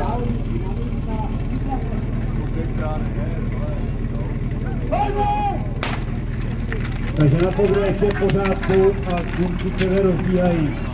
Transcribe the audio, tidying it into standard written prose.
Takže na podruhé je v pořádku a kluci se rozbíhají.